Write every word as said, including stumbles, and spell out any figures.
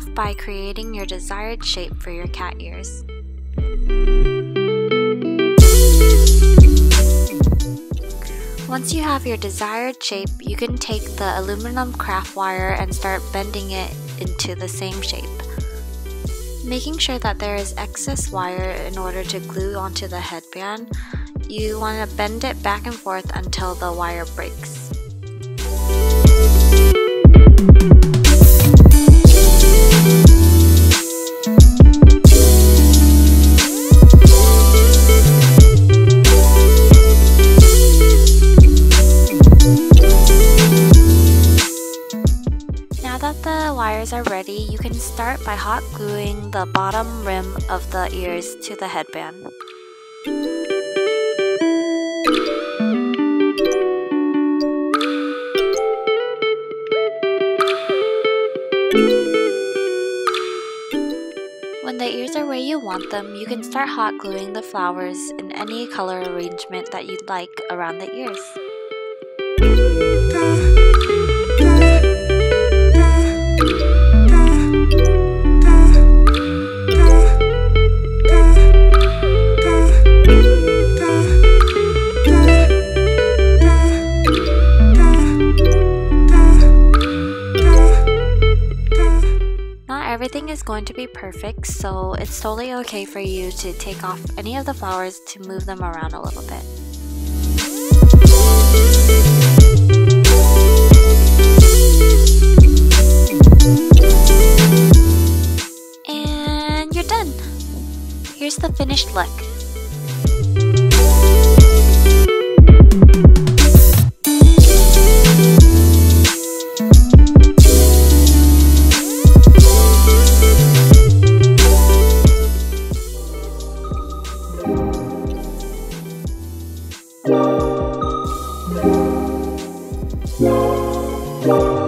off by creating your desired shape for your cat ears. Once you have your desired shape, you can take the aluminum craft wire and start bending it into the same shape. Making sure that there is excess wire in order to glue onto the headband, you want to bend it back and forth until the wire breaks. Now that the wires are ready, you can start by hot gluing the bottom rim of the ears to the headband. When the ears are where you want them, you can start hot gluing the flowers in any color arrangement that you'd like around the ears. Everything is going to be perfect, so it's totally okay for you to take off any of the flowers to move them around a little bit. And you're done! Here's the finished look. Thank you.